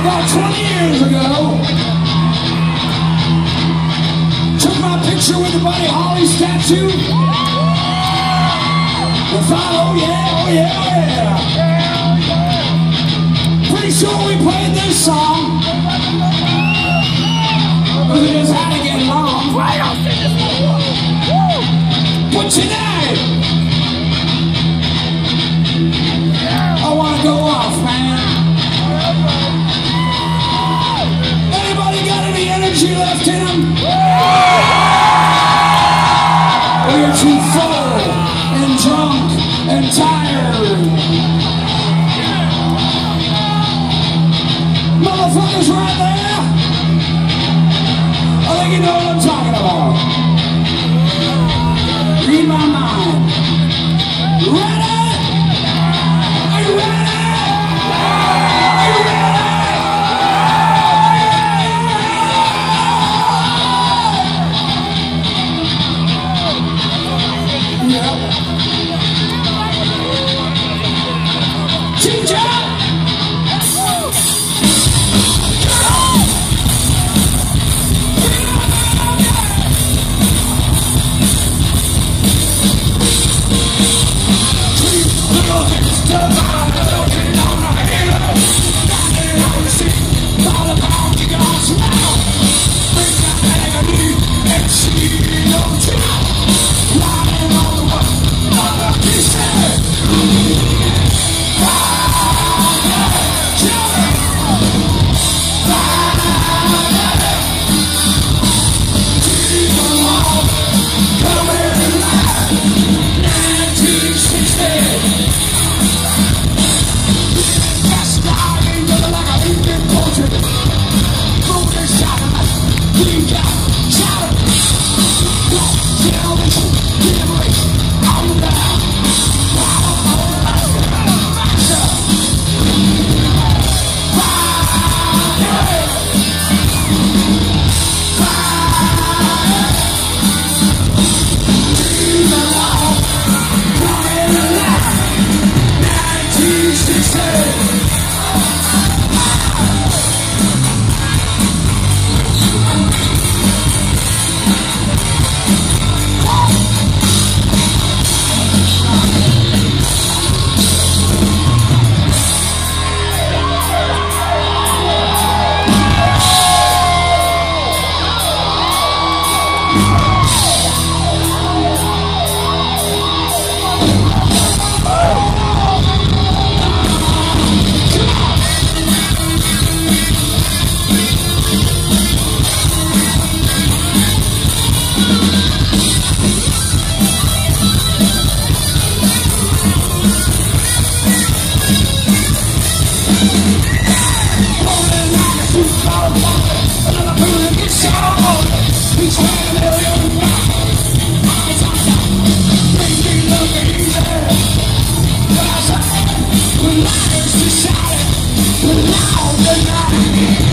about 20 years ago. Took my picture with the Buddy Holly statue. We thought, oh yeah, oh yeah, oh yeah. Pretty sure we played this song, but we just had to get along. But tonight, I wanna go off, man. Anybody got any energy left in them? Or you're too full and drunk and tired? Motherfuckers right there, I think you know what I'm talking about. Read my mind. Ready? Are you ready? Are you ready? Yeah. Teacher! Now the night